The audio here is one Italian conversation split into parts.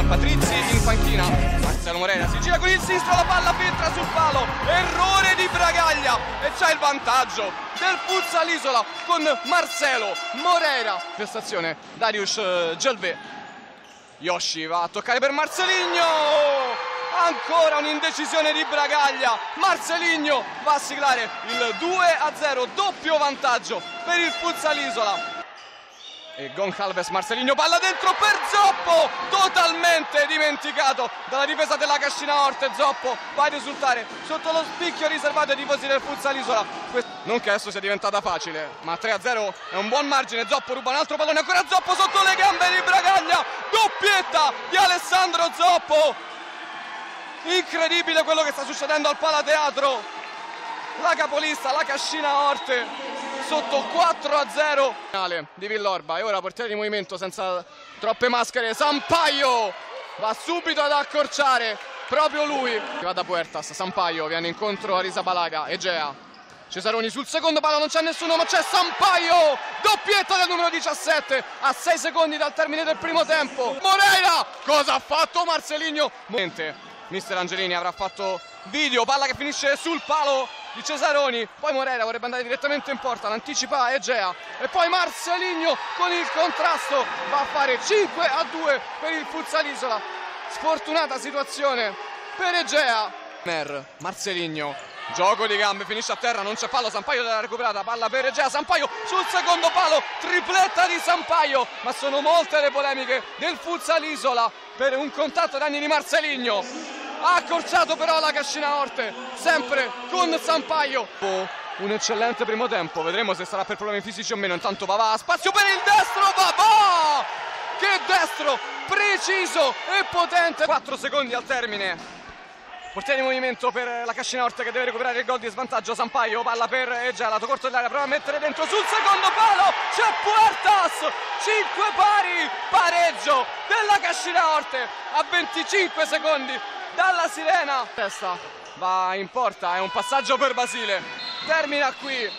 Patrizzi in panchina, Marcelo Moreira si gira con il sinistro, la palla filtra sul palo, errore di Bragaglia e c'è il vantaggio del Futsalisola con Marcelo Moreira. Prestazione Darius Gelbé. Yoshi va a toccare per Marcelinho, ancora un'indecisione di Bragaglia. Marcelinho va a siglare il 2-0, doppio vantaggio per il Futsalisola. E Goncalves, Marcelinho, palla dentro per Zoppo, totalmente dimenticato dalla difesa della Cascina Orte. Zoppo va a risultare sotto lo spicchio riservato ai tifosi del Futsalisola. Non che adesso sia diventata facile, ma 3-0 è un buon margine. Zoppo ruba un altro pallone, ancora Zoppo sotto le gambe di Bragaglia, doppietta di Alessandro Zoppo. Incredibile quello che sta succedendo al Palateatro. La capolista, la Cascina Orte, sotto 4-0 di Villorba. E ora portiere di movimento senza troppe maschere, Sampaio va subito ad accorciare, proprio lui va da Puertas. Sampaio viene incontro a Risabalaga, Egea, Cesaroni sul secondo palo, non c'è nessuno ma c'è Sampaio, doppietta del numero 17 a 6 secondi dal termine del primo tempo. Moreira, cosa ha fatto Marcelinho? Mister Angelini avrà fatto video, palla che finisce sul palo di Cesaroni, poi Moreira vorrebbe andare direttamente in porta, l'anticipa Egea e poi Marcelinho con il contrasto va a fare 5-2 per il Futsalisola. Sfortunata situazione per Egea. Marcelinho, gioco di gambe, finisce a terra, non c'è fallo, Sampaio della recuperata, palla per Egea, Sampaio sul secondo palo, tripletta di Sampaio, ma sono molte le polemiche del Futsalisola per un contatto danni di Marcelinho. Ha accorciato però la Cascina Orte, sempre con Sampaio. Un eccellente primo tempo, vedremo se sarà per problemi fisici o meno. Intanto va spazio per il destro, va! Che destro preciso e potente. 4 secondi al termine. Portiere in movimento per la Cascina Orte che deve recuperare il gol di svantaggio. Sampaio, palla per Egea, lato corto dell'area, prova a mettere dentro sul secondo palo, c'è Puertas, 5 pari, pareggio della Cascina Orte a 25 secondi dalla sirena. Testa va in porta, è un passaggio per Basile, termina qui,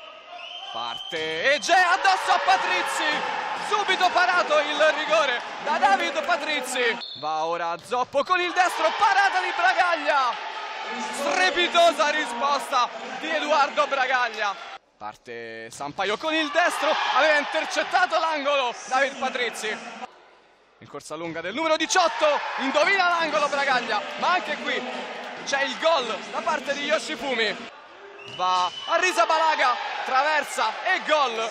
parte Egea addosso a Patrizzi, subito parato il rigore da David Patrizzi. Va ora Zoppo con il destro, parata di Bragaglia, strepitosa risposta di Edoardo Bragaglia. Parte Sampaio con il destro, aveva intercettato l'angolo David Patrizzi. In corsa lunga del numero 18, indovina l'angolo Bragaglia, ma anche qui c'è il gol da parte di Yoshifumi. Va a Risabalaga, traversa e gol.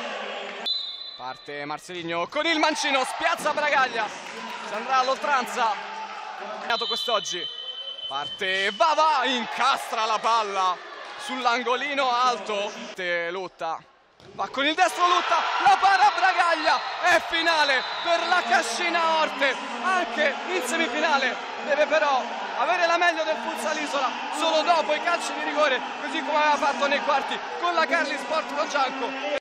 Parte Marcelinho con il mancino, spiazza Bragaglia, si andrà all'oltranza. Quest'oggi parte, va, incastra la palla sull'angolino alto. Lutta, va con il destro, Lutta, la para Bragaglia, è finale per la Cascina Orte. Anche in semifinale deve però avere la meglio del Futsalisola solo dopo i calci di rigore, così come aveva fatto nei quarti con la Carli Sport Gianco.